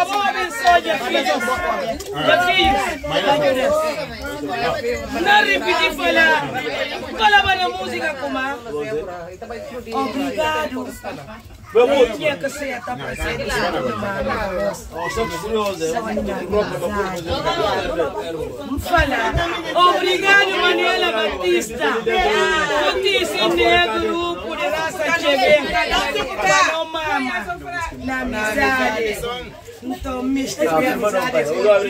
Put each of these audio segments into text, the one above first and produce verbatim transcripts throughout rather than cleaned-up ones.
vamos abençoar já filhos. Já filhos. Não repetir falar. Falava na música como obrigado. Eu tinha que ser a presente. Fala. Obrigado, Manuela Batista. Eu disse negro por raça de para mama na amizade. Então, mister amizade.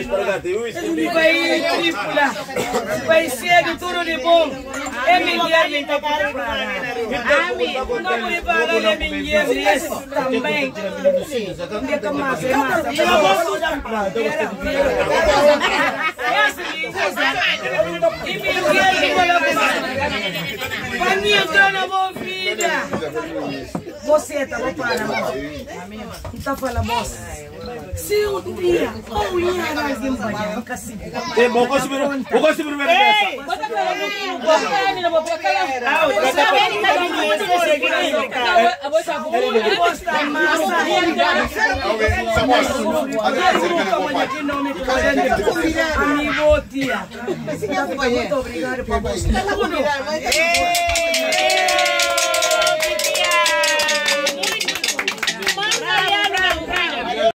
Vai tripla. Vai ser tudo de bom. É melhor que está preparado. Amém. Não vou pagar é melhor também. Onde é que mais é mais? E melhor que vai me entrar na boa vida. Você está preparado. Está falando você. Se um dia ou ia nós vamos banhar, nunca se viu. É bom, vou subir primeiro dessa. Bota para mim, bota para mim, bota para lá. Você vai ficar de mim, você vai botar bolo, botar massa, muito obrigado por você.